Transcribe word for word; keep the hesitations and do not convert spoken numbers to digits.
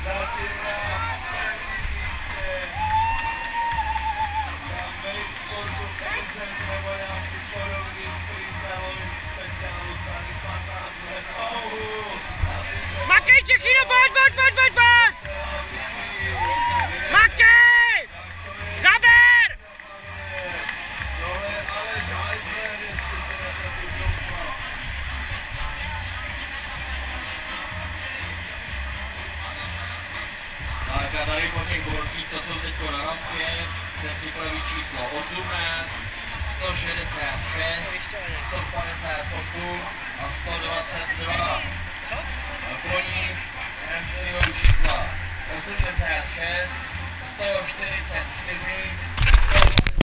Makej, Čechino, pojď, pojď, pojď, pojď, pojď! Makej! Zaber! Tak a tady po těch borcích, co jsou teď na rampě, se připraví číslo osmnáct, sto šedesát šest, sto padesát osm a sto dvacet dva. A po ní následují čísla osmdesát šest, sto čtyřicet čtyři,